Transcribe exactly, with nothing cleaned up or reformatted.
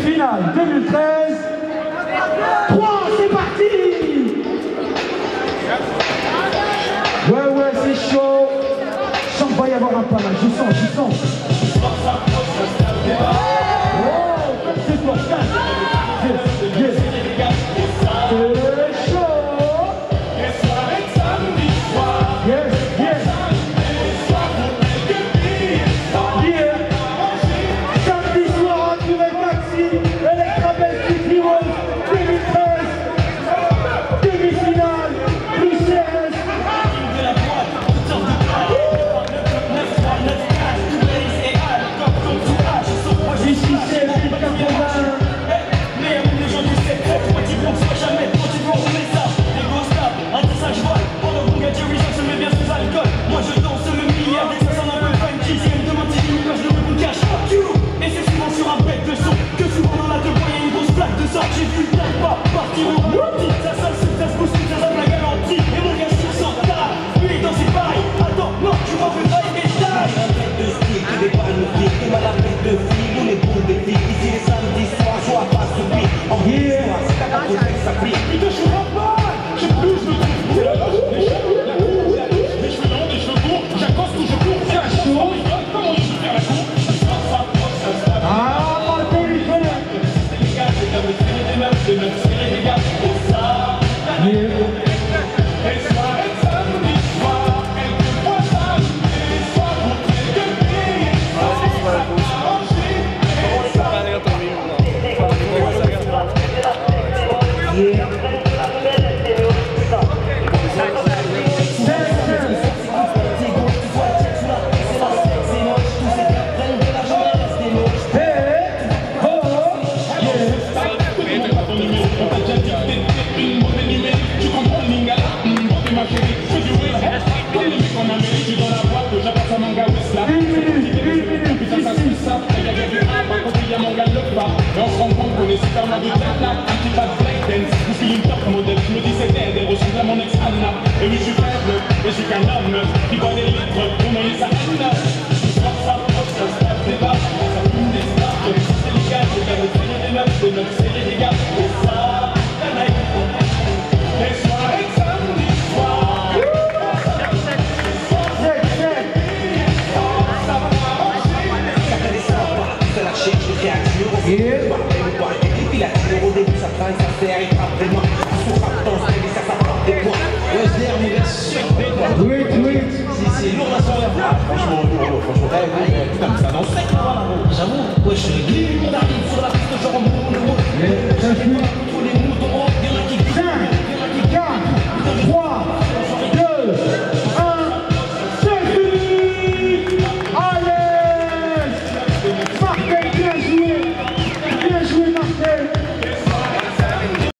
Demi-finale deux mille treize. trois, c'est parti. Ouais, ouais, c'est chaud. Je sens qu'il va y avoir un pas là. Je sens, je sens. Oh, c'est pour ça. Yes, yes. C'est chaud. Yes, yes. Yeah. Samedi soir, tu vas taxi. Electrabel City World deux mille treize. Demi-finale. Bruxelles. Ici, c'est mille quatre-vingts. J'ai vu le pas partir au bout. Ça sonne, ça se pousse, ça sonne la garantie. Et mon gars, je sens tard. Lui dans ses pailles. Attends, non, tu m'en veux pas, mais je taille. La tête de ski, qui déballe le pied. Qui m'a la tête de fille, où les boules de filles. Ici les samedis soirs, joie pas subir. En hier, c'est ta carte de ça plie. Il te jouera pas. J'ai plus, je me trouve. C'est la vache, les cheveux, la cour, la douche. Les cheveux longs, les cheveux courts. J'accoste ou je cours. C'est la chaud. Comment je fais la cour? Ah, mon téléphone. C'est notre série des gars, c'est ça. Et soir, et samedi soir, quelquefois samedi soir, pour quelques pays, et soir, manger, et soir. Et on se rend compte qu'on est super mal de tête là, un petit pas de breakdance. Vous filez une top modèle, je me dis c'est dead, et ressemble à mon ex-Anna. Et oui, je suis faible, et je suis qu'un homme qui boit des litres pour noyer sa haine. Je sors ça, hop, ça se tape des barres, ça fume des stars, c'est les gars, c'est la série des meufs, c'est notre série des gars, c'est ça, la night. Les soirées de samedi soir. Au début ça traîne, ça sert, il frappe des mains. Sous raptance, mais ça ça frappe des points. Ouais, je l'ai remis sur des doigts. Oui, oui. C'est lourd la soirée. Franchement, lourd, franchement. Eh, ouais, putain, mais ça danse sec, là, j'avoue. Ouais, je suis glisse, on arrive sur la piste, je remonte le mot.